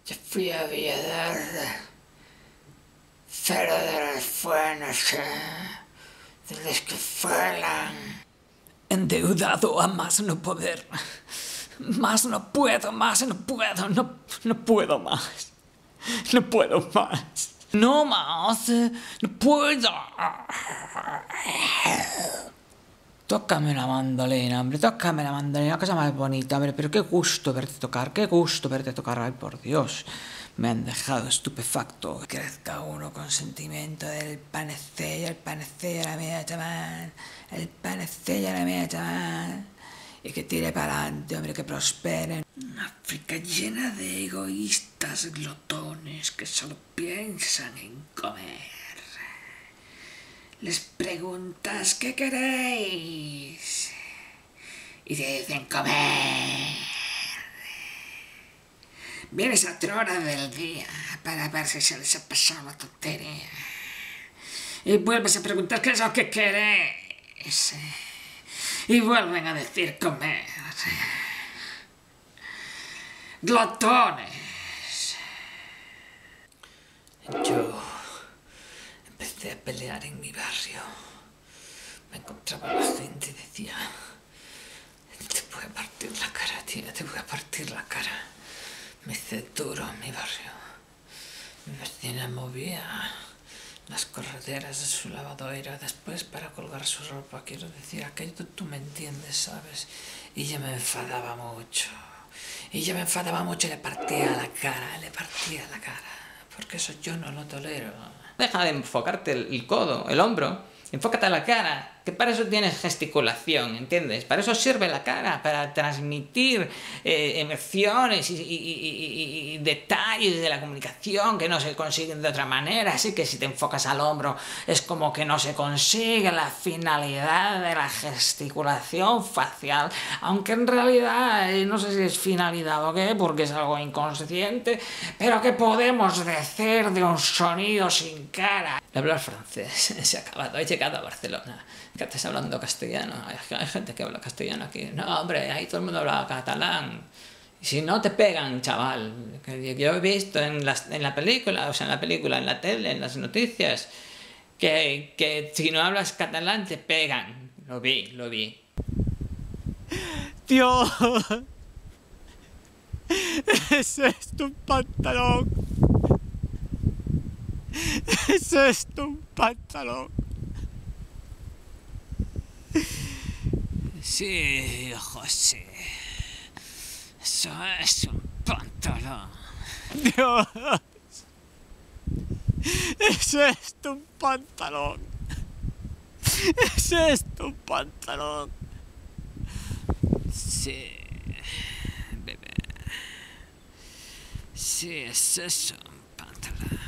Yo fui a Villaverde, pero de las buenas, de las que fueran. Endeudado a más no poder. Más no puedo, más no puedo, no puedo más. No puedo más. No más, no puedo. Tócame la mandolina, hombre, tócame la mandolina, cosa más bonita, hombre, pero qué gusto verte tocar, ay, por Dios. Me han dejado estupefacto. Crezca uno con sentimiento del panecillo, el panecillo la mía chamán, el panecillo la mía chamán. Y que tire para adelante, hombre, que prosperen. Una África llena de egoístas glotones que solo piensan en comer. Les preguntas ¿qué queréis? Y te dicen comer. Vienes a otra hora del día para ver si se les ha pasado la tontería. Y vuelves a preguntar qué es lo que queréis. Y vuelven a decir comer. Glotones. Yo empecé a pelear en mi barrio. Me encontraba la gente y decía: te voy a partir la cara, tía, te voy a partir la cara. Me hice duro en mi barrio. Mi vecina movía las correderas de su lavadora después para colgar su ropa. Quiero decir, aquello tú me entiendes, ¿sabes? Y yo me enfadaba mucho. Y le partía la cara. Porque eso yo no lo tolero. Deja de enfocarte el codo, el hombro. Enfócate a la cara, que para eso tienes gesticulación, ¿entiendes? Para eso sirve la cara, para transmitir emociones y detalles de la comunicación que no se consiguen de otra manera. Así que si te enfocas al hombro es como que no se consigue la finalidad de la gesticulación facial, aunque en realidad no sé si es finalidad o qué, porque es algo inconsciente, pero ¿qué podemos decir de un sonido sin cara? Hablar francés se ha acabado. He llegado a Barcelona. ¿Qué estás hablando castellano? Hay gente que habla castellano aquí. No, hombre, ahí todo el mundo habla catalán. Y si no, te pegan, chaval. Yo he visto en la película, en la tele, en las noticias, que si no hablas catalán te pegan. Lo vi. Dios, ¿es esto un pantalón? ¿Es esto un pantalón? Sí, José. Eso es un pantalón. Dios, ¿es esto un pantalón? ¿Es esto un pantalón? Sí, bebé. Sí, es eso un pantalón.